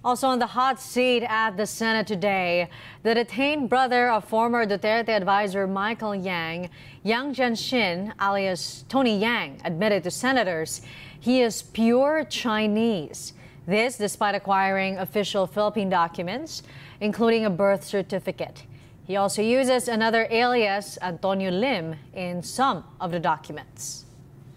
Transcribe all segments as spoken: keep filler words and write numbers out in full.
Also on the hot seat at the Senate today, the detained brother of former Duterte advisor Michael Yang, Yang Jianxin, alias Tony Yang, admitted to senators he is pure Chinese. This despite acquiring official Philippine documents, including a birth certificate. He also uses another alias, Antonio Lim, in some of the documents.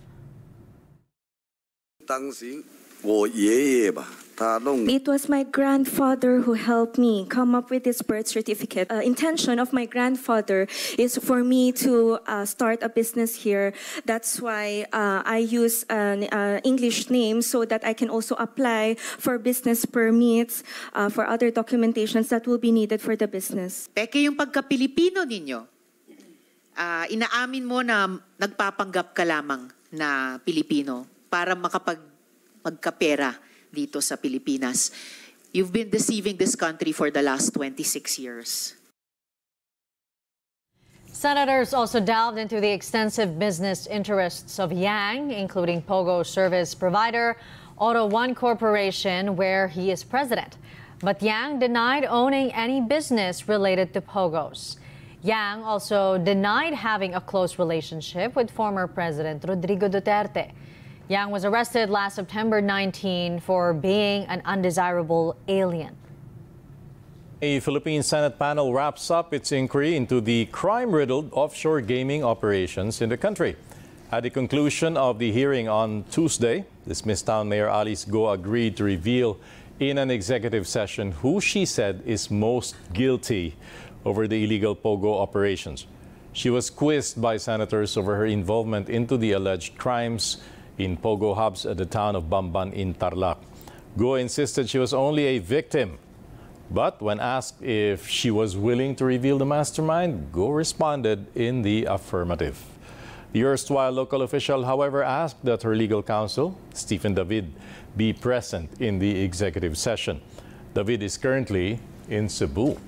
It was my grandfather who helped me come up with this birth certificate. Uh, intention of my grandfather is for me to uh, start a business here. That's why uh, I use an uh, English name so that I can also apply for business permits, uh, for other documentations that will be needed for the business. Peke yung pagka-Pilipino ninyo, uh, inaamin mo na nagpapanggap ka lamang na Pilipino para makapag magkapera dito sa Pilipinas. You've been deceiving this country for the last twenty-six years. Senators also delved into the extensive business interests of Yang, including Pogo service provider Auto One Corporation, where he is president. But Yang denied owning any business related to Pogos. Yang also denied having a close relationship with former President Rodrigo Duterte. Yang was arrested last September nineteenth for being an undesirable alien. A Philippine Senate panel wraps up its inquiry into the crime-riddled offshore gaming operations in the country. At the conclusion of the hearing on Tuesday, dismissed town Mayor Alice Go agreed to reveal in an executive session who she said is most guilty over the illegal Pogo operations. She was quizzed by senators over her involvement into the alleged crimes in Pogo hubs at the town of Bamban in Tarlac. Go insisted she was only a victim. But when asked if she was willing to reveal the mastermind, Go responded in the affirmative. The erstwhile local official, however, asked that her legal counsel, Stephen David, be present in the executive session. David is currently in Cebu.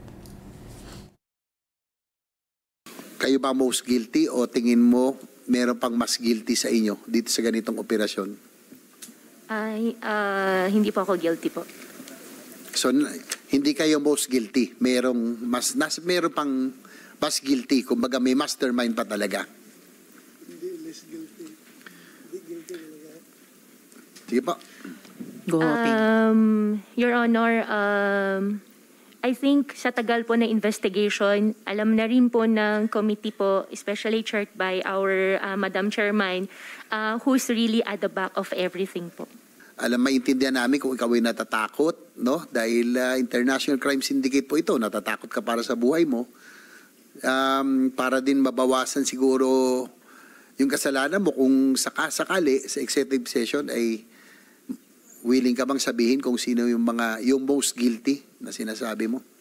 Kayo ba most guilty o tingin mo meron pang mas guilty sa inyo dito sa ganitong operasyon? Ay, uh, hindi po ako guilty po. So, hindi kayo most guilty. Merong mas, nas, meron pang mas guilty. Kumbaga may mastermind pa talaga. Hindi less guilty. Hindi guilty talaga. Sige po. Go, um, Your Honor, um, I think sa tagal po na investigation, alam na rin po ng committee po, especially chaired by our uh, Madam Chairman, uh, who's really at the back of everything po. Alam, maintindihan namin kung ikaw ay natatakot, no? Dahil uh, International Crime Syndicate po ito, natatakot ka para sa buhay mo. Um, para din mabawasan siguro yung kasalanan mo kung sakasakali sa executive session ay willing ka bang sabihin kung sino yung mga yung most guilty na sinasabi mo?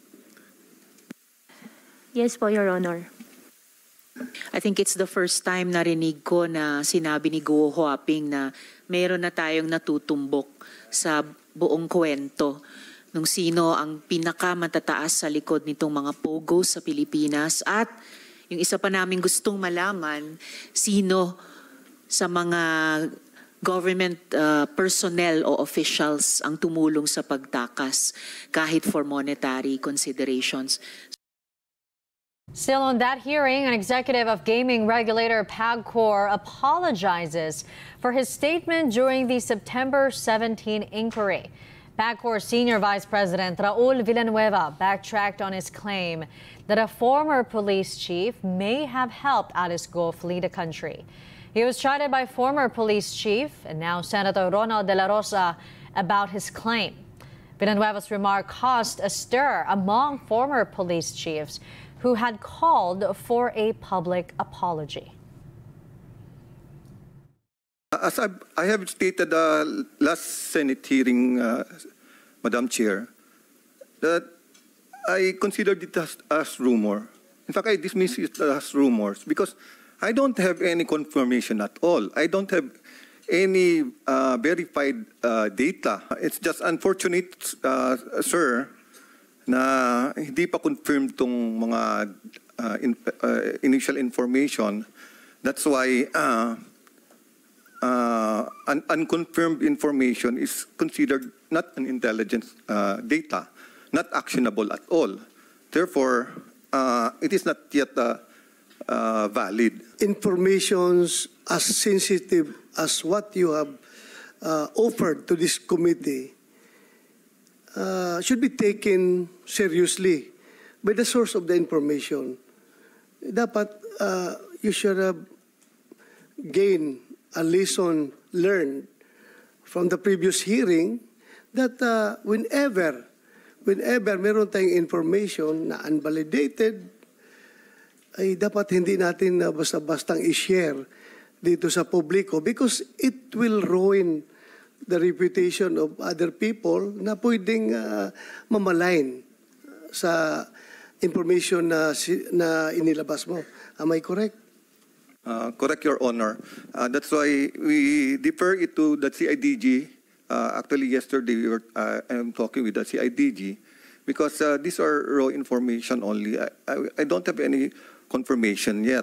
Yes po, Your Honor. I think it's the first time narinig ko na sinabi ni Go Huaping na mayroon na tayong natutumbok sa buong kwento nung sino ang pinakamatataas sa likod nitong mga Pogo sa Pilipinas. At yung isa pa namin gustong malaman, sino sa mga government uh, personnel o officials ang tumulong sa pagtakas kahit for monetary considerations. Still on that hearing, an executive of gaming regulator PAGCOR apologizes for his statement during the September seventeenth inquiry. PAGCOR Senior Vice President Raul Villanueva backtracked on his claim that a former police chief may have helped Alice Go flee the country. He was chided by former police chief and now Senator Ronald De La Rosa about his claim. Villanueva's remark caused a stir among former police chiefs who had called for a public apology. As I've, I have stated uh, last Senate hearing, uh, Madam Chair, that I considered it as, as rumor. In fact, I dismiss it as rumors because I don't have any confirmation at all. I don't have any uh, verified uh, data. It's just unfortunate, uh, sir, na hindi pa confirmed tong mga uh, in, uh, initial information. That's why uh, uh, un unconfirmed information is considered not an intelligence uh, data, not actionable at all. Therefore, uh, it is not yet uh, uh, valid. Informations as sensitive as what you have uh, offered to this committee uh, should be taken seriously by the source of the information. Dapat uh, you should have gained a lesson learned from the previous hearing that uh, whenever, whenever meron tayong information na unvalidated, ay dapat hindi natin uh, basta-bastang i-share dito sa publiko because it will ruin the reputation of other people na pwedeng uh, mamalain sa information na, na inilabas mo. Am I correct? Uh, correct, Your Honor. Uh, that's why we defer it to the C I D G. Uh, actually, yesterday we were uh, I'm talking with the C I D G because uh, these are raw information only. I, I, I don't have any confirmation yet.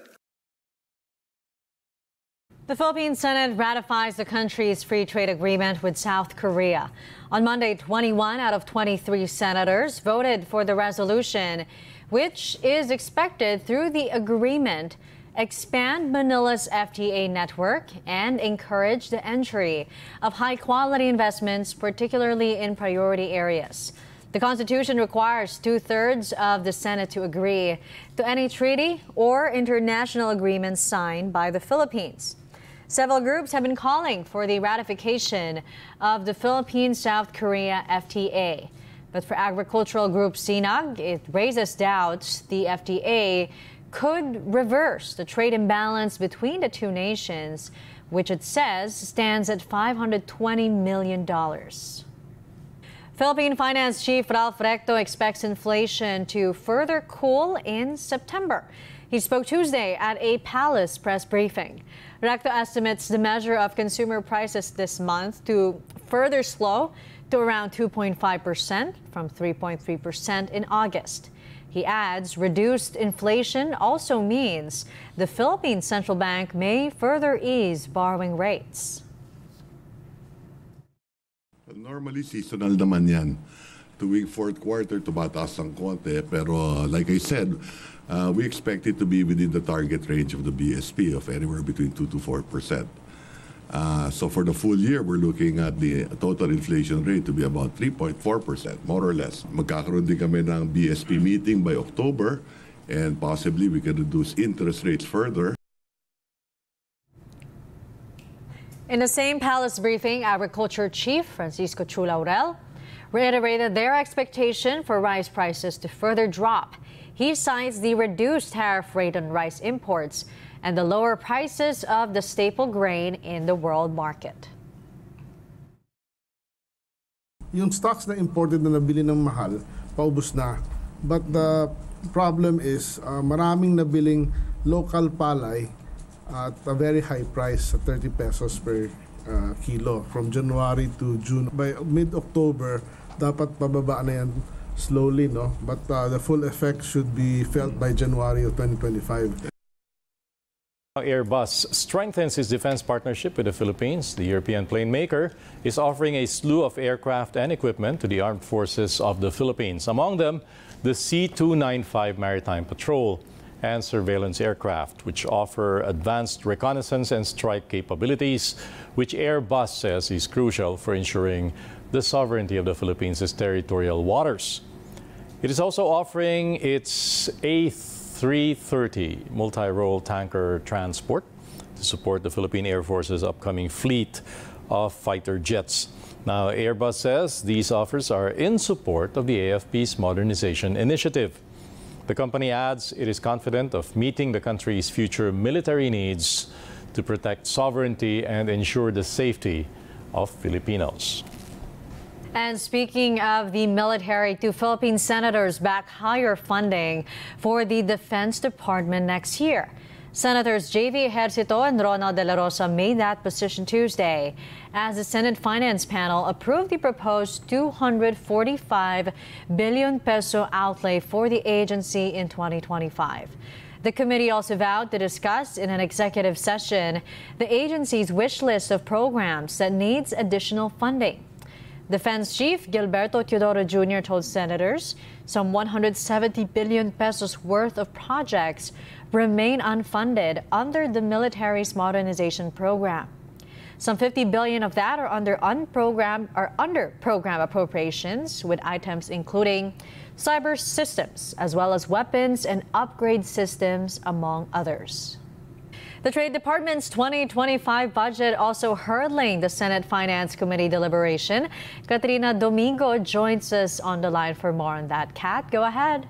The Philippine Senate ratifies the country's free trade agreement with South Korea. On Monday, twenty-one out of twenty-three senators voted for the resolution, which is expected through the agreement expand Manila's F T A network and encourage the entry of high-quality investments, particularly in priority areas. The Constitution requires two-thirds of the Senate to agree to any treaty or international agreement signed by the Philippines. Several groups have been calling for the ratification of the Philippine-South Korea F T A. But for agricultural group SINAG, it raises doubts the F T A could reverse the trade imbalance between the two nations, which it says stands at five hundred twenty million dollars. Philippine Finance Chief Ralph Recto expects inflation to further cool in September. He spoke Tuesday at a palace press briefing. Recto estimates the measure of consumer prices this month to further slow to around two point five percent from three point three percent in August. He adds reduced inflation also means the Philippine Central Bank may further ease borrowing rates. Normally, seasonal naman yan. Tuwing fourth quarter, tumataas ang konti. Pero uh, like I said, uh, we expect it to be within the target range of the B S P of anywhere between two to four percent. Uh, so for the full year, we're looking at the total inflation rate to be about three point four percent, more or less. Magkakaroon din kami ng B S P meeting by October, and possibly we can reduce interest rates further. In the same palace briefing, Agriculture Chief Francisco Chu Laurel reiterated their expectation for rice prices to further drop. He cites the reduced tariff rate on rice imports and the lower prices of the staple grain in the world market. Yung stocks na imported na nabili ng mahal, paubos na. But the problem is, uh, maraming nabiling local palay at a very high price, thirty pesos per uh, kilo from January to June. By mid-October, dapat pababa na yan slowly, no? But uh, the full effect should be felt by January of twenty twenty-five. Airbus strengthens its defense partnership with the Philippines. The European plane maker is offering a slew of aircraft and equipment to the armed forces of the Philippines. Among them, the C two ninety-five Maritime Patrol and surveillance aircraft, which offer advanced reconnaissance and strike capabilities, which Airbus says is crucial for ensuring the sovereignty of the Philippines' territorial waters. It is also offering its A three thirty multi-role tanker transport to support the Philippine Air Force's upcoming fleet of fighter jets. Now, Airbus says these offers are in support of the A F P's modernization initiative. The company adds it is confident of meeting the country's future military needs to protect sovereignty and ensure the safety of Filipinos. And speaking of the military, two Philippine senators back higher funding for the Defense Department next year. Senators J V Ejercito and Ronald De La Rosa made that position Tuesday as the Senate Finance Panel approved the proposed two hundred forty-five billion peso outlay for the agency in twenty twenty-five. The committee also vowed to discuss in an executive session the agency's wish list of programs that needs additional funding. Defense Chief Gilberto Teodoro Junior told senators some one hundred seventy billion pesos worth of projects remain unfunded under the military's modernization program. Some fifty billion of that are under unprogrammed or under program appropriations, with items including cyber systems as well as weapons and upgrade systems, among others. The Trade Department's twenty twenty-five budget also hurdling the Senate Finance Committee deliberation. Katrina Domingo joins us on the line for more on that. Kat, go ahead.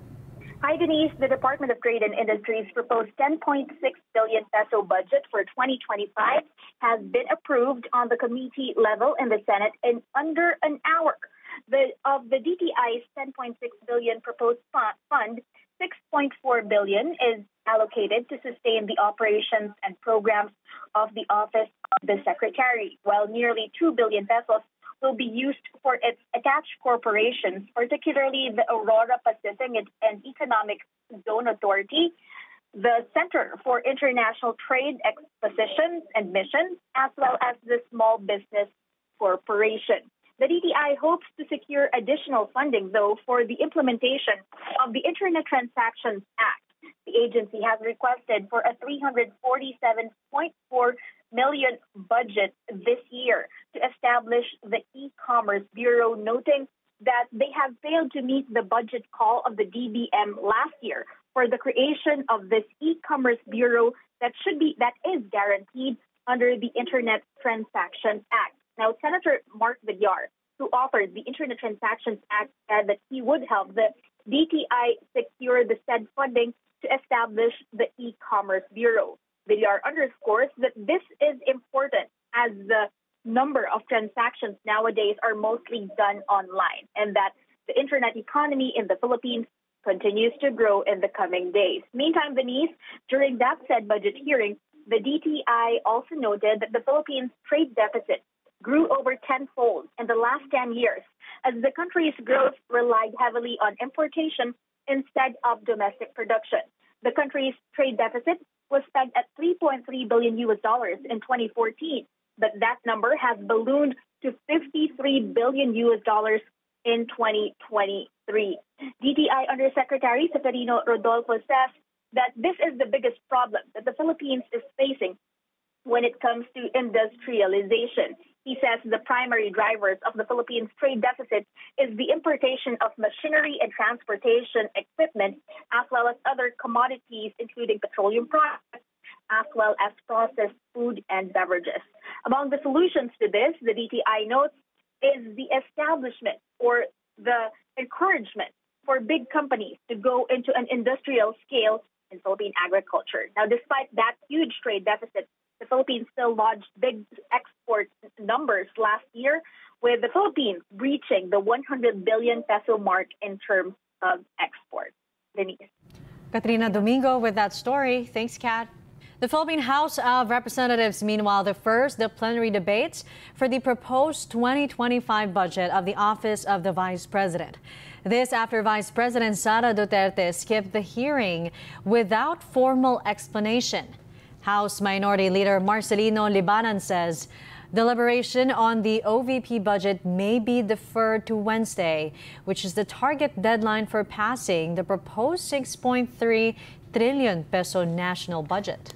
Hi, Denise. The Department of Trade and Industry's proposed ten point six billion peso budget for twenty twenty-five has been approved on the committee level in the Senate in under an hour. The, of the D T I's ten point six billion proposed fund, six point four billion is allocated to sustain the operations and programs of the Office of the Secretary, while nearly two billion pesos will be used for its attached corporations, particularly the Aurora Pacific and Economic Zone Authority, the Center for International Trade Expositions and Missions, as well as the Small Business Corporation. The D T I hopes to secure additional funding, though, for the implementation of the Internet Transactions Act. The agency has requested for a three hundred forty-seven point four million budget this year to establish the E-Commerce Bureau, noting that they have failed to meet the budget call of the D B M last year for the creation of this E-Commerce Bureau that should be that is guaranteed under the Internet Transactions Act. Now, Senator Mark Villar, who authored the Internet Transactions Act, said that he would help the D T I secure the said funding to establish the E-Commerce Bureau. Villar underscores that this is important as the number of transactions nowadays are mostly done online, and that the internet economy in the Philippines continues to grow in the coming days. Meantime, Denise, during that said budget hearing, the D T I also noted that the Philippines' trade deficit grew over tenfold in the last ten years, as the country's growth relied heavily on importation instead of domestic production. The country's trade deficit was pegged at three point three billion U S dollars in twenty fourteen, but that number has ballooned to fifty-three billion U S dollars in twenty twenty-three. D T I Undersecretary Seferino Rodolfo says that this is the biggest problem that the Philippines is facing when it comes to industrialization. He says the primary drivers of the Philippines' trade deficit is the importation of machinery and transportation equipment, as well as other commodities, including petroleum products, as well as processed food and beverages. Among the solutions to this, the D T I notes, is the establishment or the encouragement for big companies to go into an industrial scale in Philippine agriculture. Now, despite that huge trade deficit, the Philippines still lodged big export numbers last year, with the Philippines reaching the one hundred billion peso mark in terms of export. Denise. Katrina Domingo with that story. Thanks, Kat. The Philippine House of Representatives, meanwhile, defers the plenary debates for the proposed twenty twenty-five budget of the Office of the Vice President. This after Vice President Sara Duterte skipped the hearing without formal explanation. House Minority Leader Marcelino Libanan says deliberation on the O V P budget may be deferred to Wednesday, which is the target deadline for passing the proposed six point three trillion peso national budget.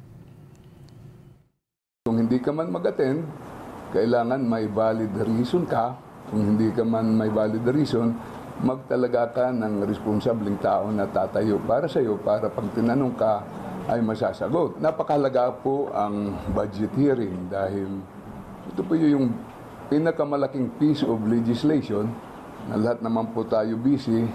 Kung hindi ka man mag-attend, kailangan may valid reason ka. Kung hindi ka man may valid reason, magtalaga ka ng responsableng tao na tatayo para sa iyo para pag tinanong ka ay masasagot. Napakahalaga po ang budget hearing dahil ito po yung pinakamalaking piece of legislation na lahat naman po tayo busy.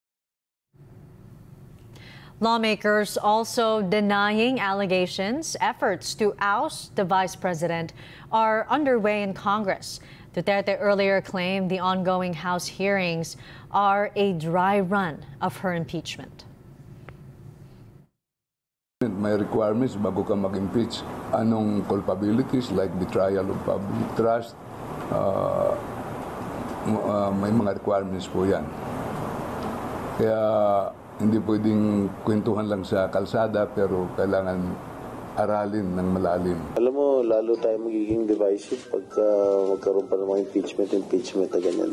Lawmakers also denying allegations efforts to oust the vice president are underway in Congress. Duterte earlier claimed the ongoing House hearings are a dry run of her impeachment. May requirements bago ka mag-impeach. Anong culpabilities like the trial of public trust, uh, uh, may mga requirements po yan. Kaya Hindi pwedeng kwentuhan lang sa kalsada, pero kailangan aralin ng malalim. Alam mo, lalo tayo magiging divisive pagka magkaroon pa ng mga impeachment, impeachment na ganyan.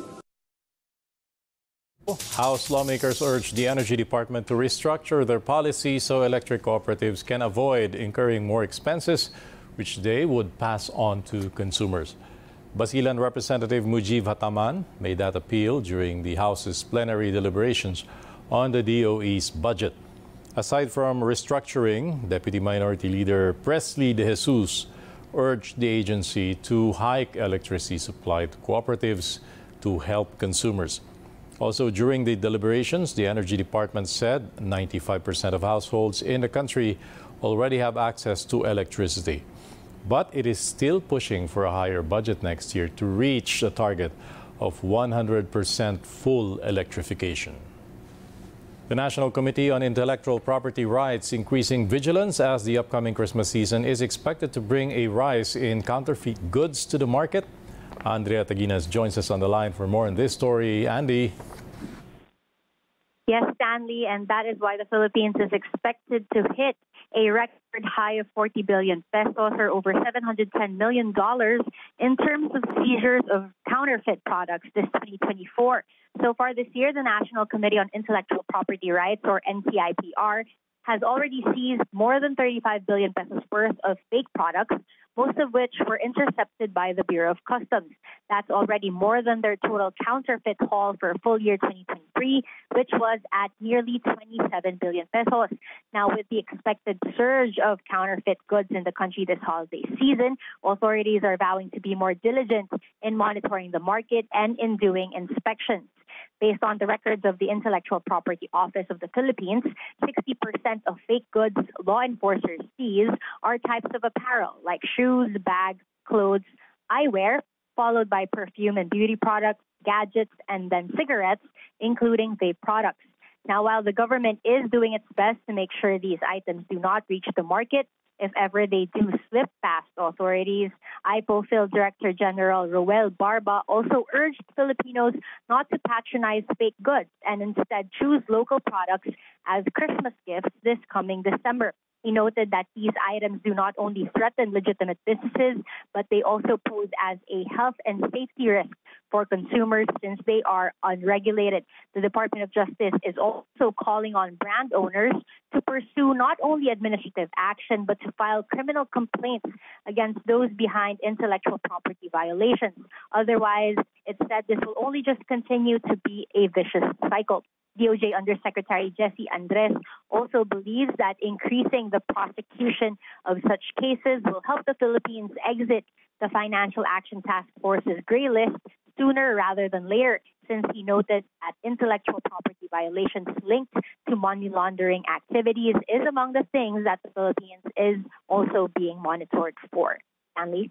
House lawmakers urge the Energy Department to restructure their policy so electric cooperatives can avoid incurring more expenses, which they would pass on to consumers. Basilan Representative Mujib Hataman made that appeal during the House's plenary deliberations on the D O E's budget. Aside from restructuring, Deputy Minority Leader Presley De Jesus urged the agency to hike electricity supply to cooperatives to help consumers. Also, during the deliberations, the Energy Department said ninety-five percent of households in the country already have access to electricity. But it is still pushing for a higher budget next year to reach the target of one hundred percent full electrification. The National Committee on Intellectual Property Rights increasing vigilance as the upcoming Christmas season is expected to bring a rise in counterfeit goods to the market. Andrea Taginas joins us on the line for more on this story. Andy. Yes, Stanley, and that is why the Philippines is expected to hit a record high of forty billion pesos, or over seven hundred ten million dollars, in terms of seizures of counterfeit products this twenty twenty-four. So far this year, the National Committee on Intellectual Property Rights, or N C I P R, has already seized more than thirty-five billion pesos worth of fake products, most of which were intercepted by the Bureau of Customs. That's already more than their total counterfeit haul for full year twenty twenty-three, which was at nearly twenty-seven billion pesos. Now, with the expected surge of counterfeit goods in the country this holiday season, authorities are vowing to be more diligent in monitoring the market and in doing inspections. Based on the records of the Intellectual Property Office of the Philippines, sixty percent of fake goods law enforcers seize are types of apparel like shoes, bags, clothes, eyewear, followed by perfume and beauty products, gadgets, and then cigarettes, including vape products. Now, while the government is doing its best to make sure these items do not reach the market, if ever they do slip past authorities, I P O Phil Director General Roel Barba also urged Filipinos not to patronize fake goods and instead choose local products as Christmas gifts this coming December. He noted that these items do not only threaten legitimate businesses, but they also pose as a health and safety risk for consumers since they are unregulated. The Department of Justice is also calling on brand owners to pursue not only administrative action, but to file criminal complaints against those behind intellectual property violations. Otherwise, it said this will only just continue to be a vicious cycle. D O J Undersecretary Jesse Andres also believes that increasing the prosecution of such cases will help the Philippines exit the Financial Action Task Force's gray list sooner rather than later, since he noted that intellectual property violations linked to money laundering activities is among the things that the Philippines is also being monitored for. Andy?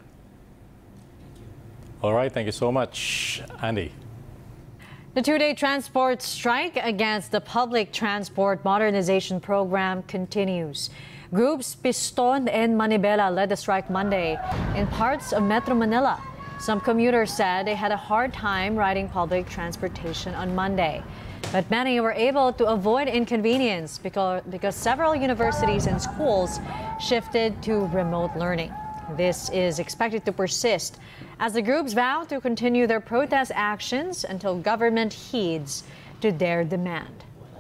All right, thank you so much, Andy. The two-day transport strike against the Public Transport Modernization Program continues. Groups Piston and Manibela led the strike Monday in parts of Metro Manila. Some commuters said they had a hard time riding public transportation on Monday. But many were able to avoid inconvenience because, because several universities and schools shifted to remote learning. This is expected to persist as the groups vow to continue their protest actions until government heeds to their demand.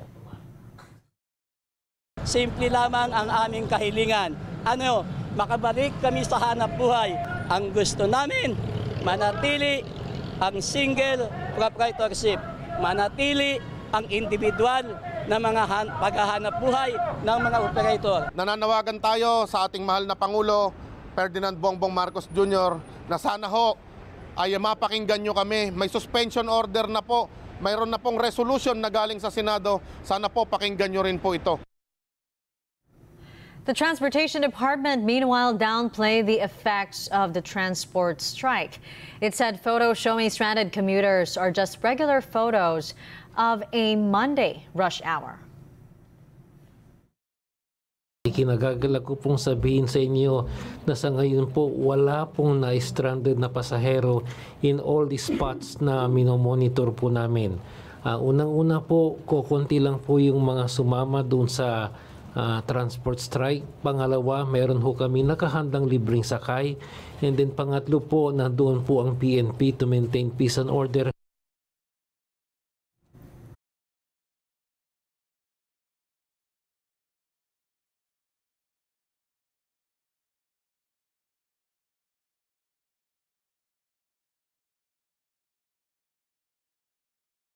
Simple lamang ang aming kahilingan. Ano, makabalik kami sa hanap buhay. Ang gusto namin, manatili ang single proprietorship, manatili ang individual na mga paghahanap buhay ng mga operator. Nananawagan tayo sa ating mahal na Pangulo, Ferdinand Bongbong Marcos Junior, na sana ho ay mapakinggan nyo kami. May suspension order na po, mayroon na pong resolution na galing sa Senado. Sana po pakinggan nyo rin po ito. The Transportation Department, meanwhile, downplayed the effects of the transport strike. It said photos showing stranded commuters are just regular photos of a Monday rush hour. Kinagagalak ko pong sabihin sa inyo na sa ngayon po wala pong na-stranded na pasahero in all the spots na minomonitor po namin. Uh, unang-una po, kukunti lang po yung mga sumama doon sa uh, transport strike. Pangalawa, meron ho kami nakahandang libreng sakay. And then pangatlo po, nandoon po ang P N P to maintain peace and order.